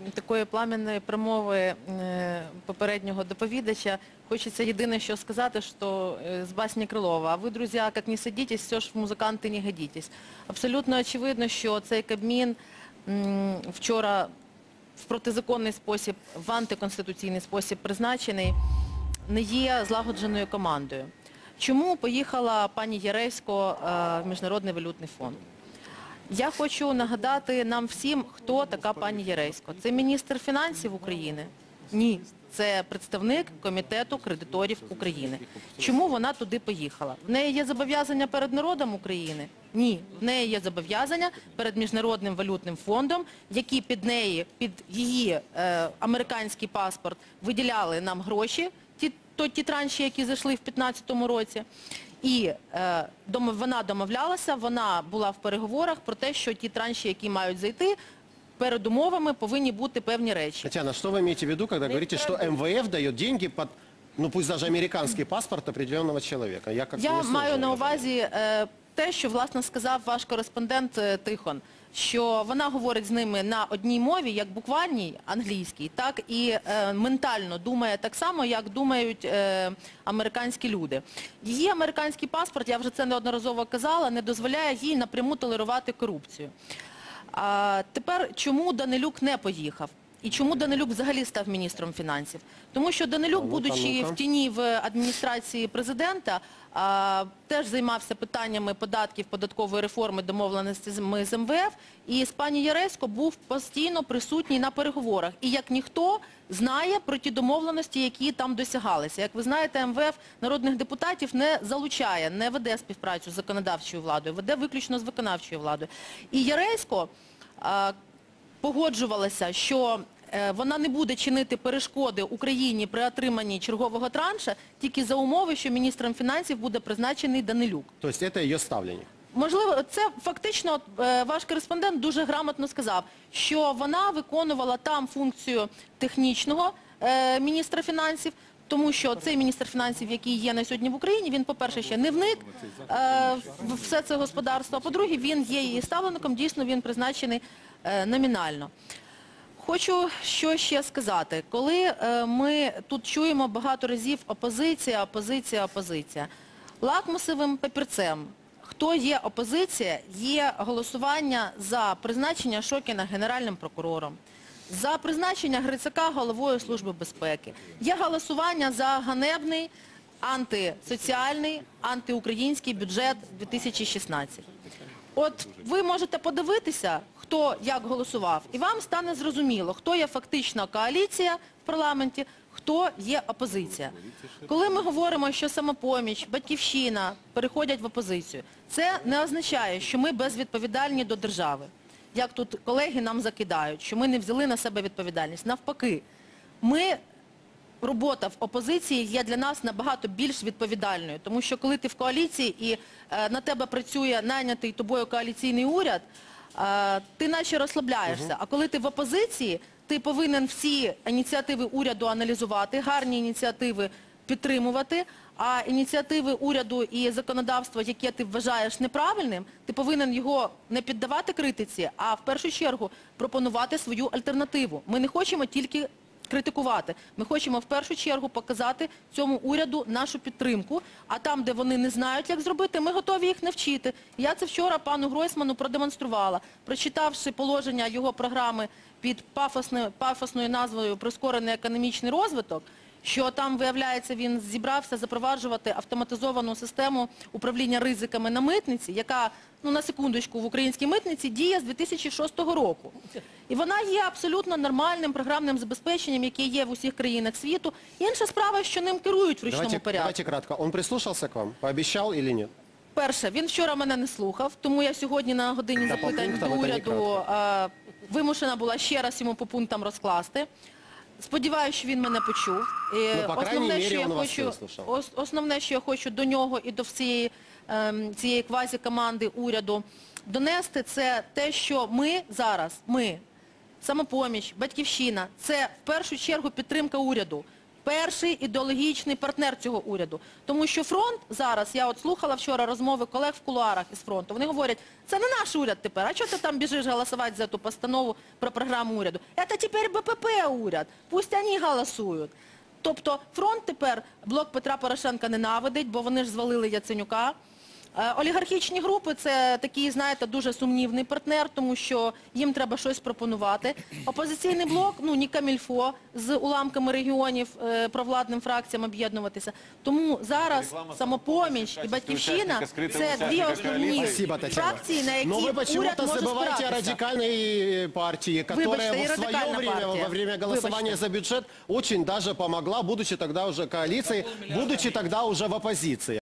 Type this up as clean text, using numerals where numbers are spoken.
такої пламенної промови попереднього доповідача хочеться єдине, що сказати, що з басні Крилова: а ви, друзі, як не садитесь, все ж в музиканти не годитесь. Абсолютно очевидно, що цей Кабмін вчора в протизаконний спосіб, в антиконституційний спосіб призначений, не є злагодженою командою. Чому поїхала пані Яресько в Міжнародний валютний фонд? Я хочу нагадати нам всім, хто така пані Яресько. Це міністр фінансів України? Ні. Це представник Комітету кредиторів України. Чому вона туди поїхала? В неї є зобов'язання перед народом України? Ні. В неї є зобов'язання перед Міжнародним валютним фондом, які під неї, під її американський паспорт виділяли нам гроші, ті транші, які зайшли в 2015 році. І вона домовлялася, вона була в переговорах про те, що ті транші, які мають зайти, перед умовами повинні бути певні речі. Татьяна, что вы имеете в виду, когда говорите, что МВФ дает деньги под, ну пусть даже американский паспорт определенного человека? Я маю на увазі те, що, власне, сказав ваш кореспондент Тихон, що вона говорить з ними на одній мові, як буквальній, англійській, так і ментально думає так само, як думають американські люди. Її американський паспорт, я вже це неодноразово казала, не дозволяє їй напряму толерувати корупцію. Тепер, чому Данилюк не поїхав? І чому Данилюк взагалі став міністром фінансів? Тому що Данилюк, будучи в тіні в адміністрації президента, теж займався питаннями податків, податкової реформи, домовленості з МВФ, і з пані Яресько був постійно присутній на переговорах. І як ніхто знає про ті домовленості, які там досягалися. Як ви знаєте, МВФ народних депутатів не залучає, не веде співпрацю з законодавчою владою, веде виключно з виконавчою владою. І Яресько погоджувалася, що вона не буде чинити перешкоди Україні при отриманні чергового транша тільки за умови, що міністром фінансів буде призначений Данилюк. Тобто це її ставлення? Можливо, це фактично ваш кореспондент дуже грамотно сказав, що вона виконувала там функцію технічного міністра фінансів, тому що цей міністр фінансів, який є на сьогодні в Україні, він, по-перше, ще не вник в все це господарство, а по-друге, він є її ставленником, дійсно він призначений номінально. Хочу що ще сказати. Коли ми тут чуємо багато разів опозиція, опозиція, опозиція, лакмусовим папірцем, хто є опозиція, є голосування за призначення Шокіна Генеральним прокурором, за призначення Грицака головою Служби безпеки. Є голосування за ганебний, антисоціальний, антиукраїнський бюджет 2016. От ви можете подивитися, хто як голосував, і вам стане зрозуміло, хто є фактично коаліція в парламенті, хто є опозиція. Коли ми говоримо, що «Самопоміч», «Батьківщина» переходять в опозицію, це не означає, що ми безвідповідальні до держави. Як тут колеги нам закидають, що ми не взяли на себе відповідальність. Навпаки, робота в опозиції є для нас набагато більш відповідальною. Тому що коли ти в коаліції і на тебе працює найнятий тобою коаліційний уряд, ти наче розслабляєшся. А коли ти в опозиції, ти повинен всі ініціативи уряду аналізувати, гарні ініціативи підтримувати, а ініціативи уряду і законодавства, яке ти вважаєш неправильним, ти повинен його не піддавати критиці, а в першу чергу пропонувати свою альтернативу. Ми не хочемо тільки критикувати. Ми хочемо в першу чергу показати цьому уряду нашу підтримку, а там, де вони не знають, як зробити, ми готові їх навчити. Я це вчора пану Гройсману продемонструвала, прочитавши положення його програми під пафосною назвою «Прискорений економічний розвиток», що там, виявляється, він зібрався запроваджувати автоматизовану систему управління ризиками на митниці, яка, ну на секундочку, в українській митниці діє з 2006 року. І вона є абсолютно нормальним програмним забезпеченням, яке є в усіх країнах світу. Інша справа, що ним керують в ручному порядку. Давайте кратко. Он прислушався к вам? Пообіцяв или ні? Перше, він вчора мене не слухав, тому я сьогодні на годині запитань до уряду вимушена була ще раз йому по пунктам розкласти. Сподіваюся, що він мене почув. Основне, що я хочу до нього і до всієї цієї квазі-команди уряду донести, це те, що ми зараз, «Самопоміч», «Батьківщина» – це в першу чергу підтримка уряду. перший ідеологічний партнер цього уряду. Тому що фронт зараз, я от слухала вчора розмови колег в кулуарах із фронту, вони говорять, це не наш уряд тепер, а чого ти там біжиш голосувати за ту постанову про програму уряду? Це тепер БПП уряд, пусть вони голосують. Тобто фронт тепер блок Петра Порошенка ненавидить, бо вони ж звалили Яценюка. Олігархічні групи – це такий, знаєте, дуже сумнівний партнер, тому що їм треба щось пропонувати. Опозиційний блок, ну, ні камільфо, з уламками регіонів, провладним фракціям об'єднуватися. Тому зараз «Самопоміч» і «Батьківщина» – це дві основні Спасибо, Татьяна. фракції, на які Но вы уряд почему-то може забываете о спиратися. радикальной партии, которая Выбачьте, и в свое радикальная время, партия. во время голосования Выбачьте. за бюджет, очень даже помогла, будучи тогда уже коалицией, будучи тогда уже в оппозиции.